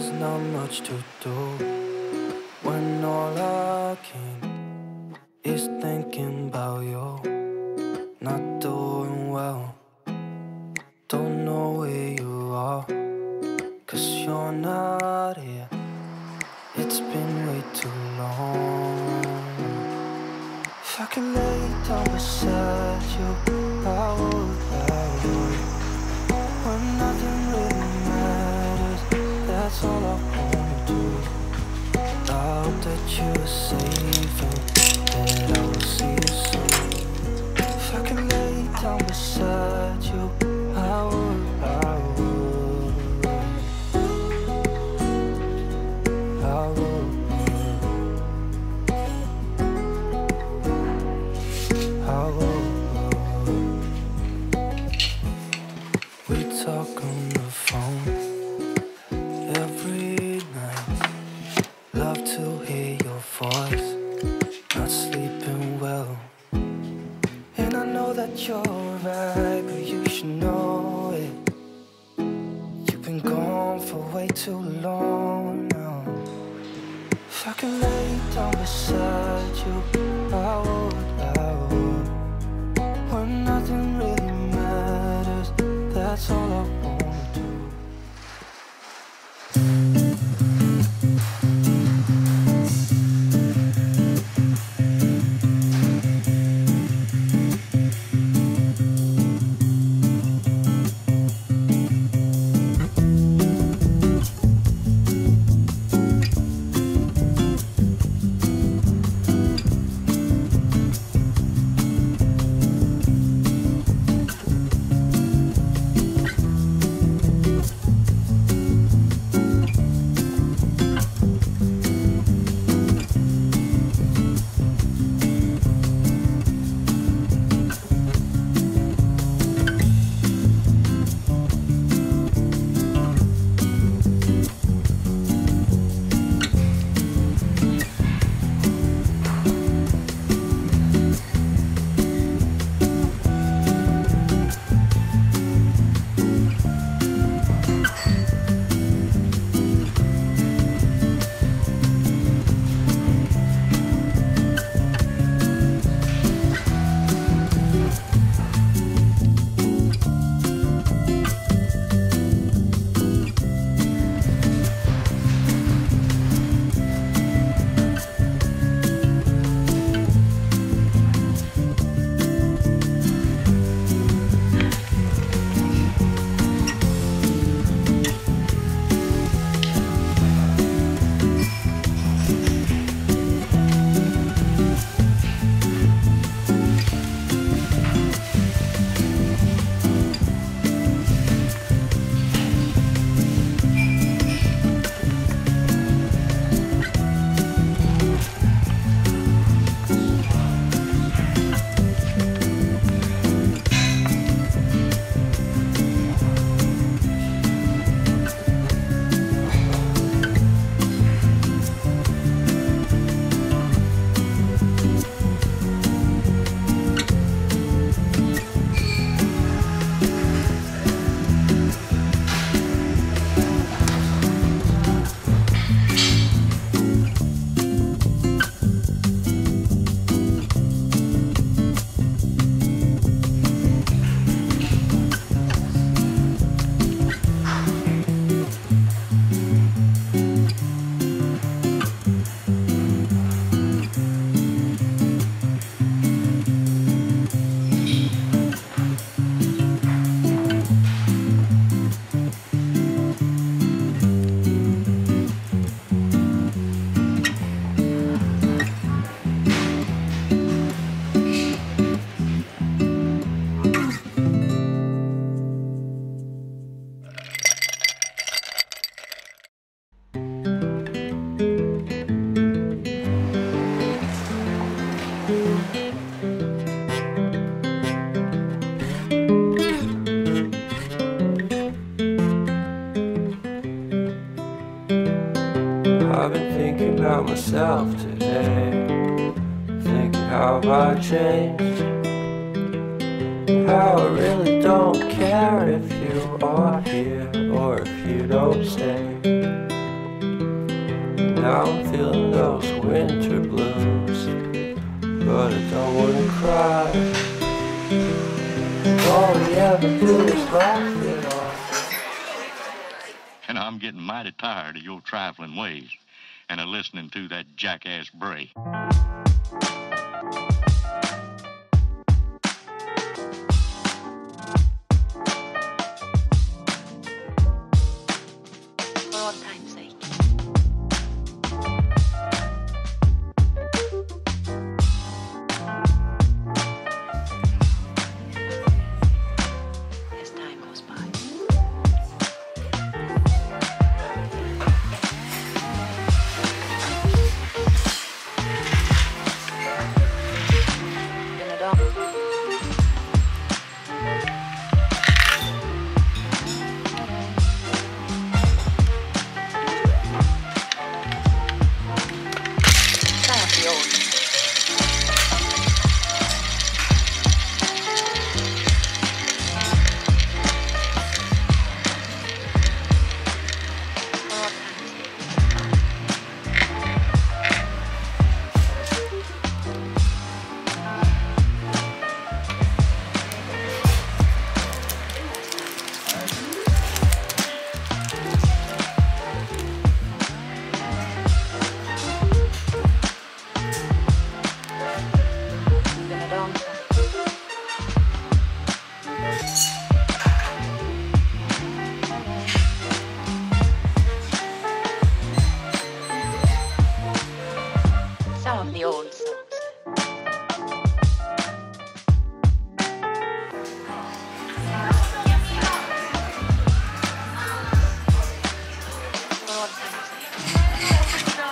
there's not much to do when all I can is thinking about you. Not doing well, don't know where you are, 'cause you're not here. It's been way too long. If I could lay down beside you, I would. When nothing really matters, that's all I wanna do. I hope that you are safe and that I will see you soon. If I could lay down beside you, I would. We talk on the phone every night. Love to hear your voice. Not sleeping well, and I know that you're right, but you should know it. You've been gone for way too long now. If I could lay down beside you, I would. When nothing really matters, that's all I wanna do. I've been thinking about myself today, thinking how I changed, how I really don't care if you are here or if you don't stay. now I'm feeling those winter blues, but I don't wanna cry. All we ever do is laugh it off. And I'm getting mighty tired of your trifling ways and of listening to that jackass Bray. For all time's sake. As time goes by. Been a dog. Some of the old. For all time's sake. Been a long time. Some of the old songs. For all time's sake.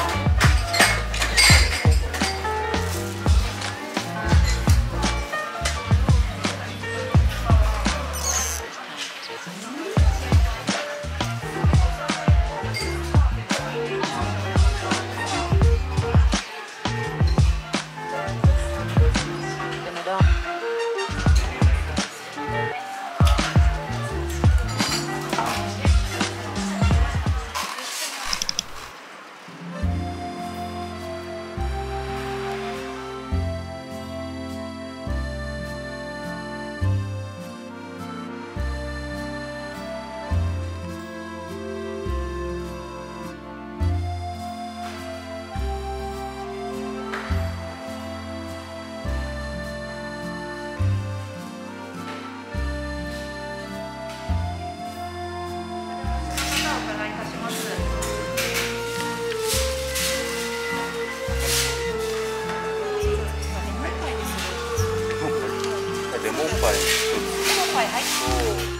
Been a dog. 레몬파이. 레몬파이 아이고.